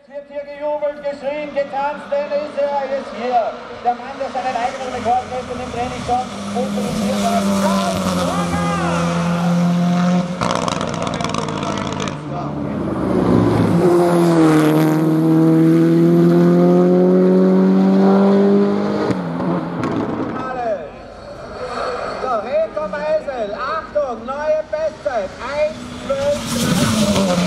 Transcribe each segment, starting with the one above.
Jetzt wird hier gejubelt, geschrien, getanzt, denn ist er jetzt hier. Der Mann, der seinen eigenen Rekord gestern im Training schon pulverisiert hat. Klaus Langer! So, Reto Meisel, Achtung, neue Bestzeit, 1:12:30.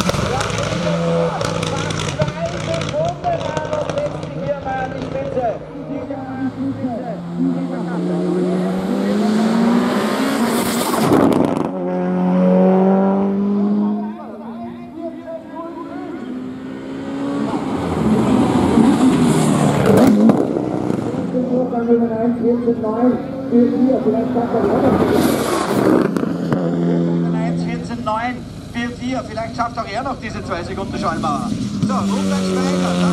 Vielleicht schafft auch er noch diese 2 Sekunden Schallmauer. So, Rupert Schweiger.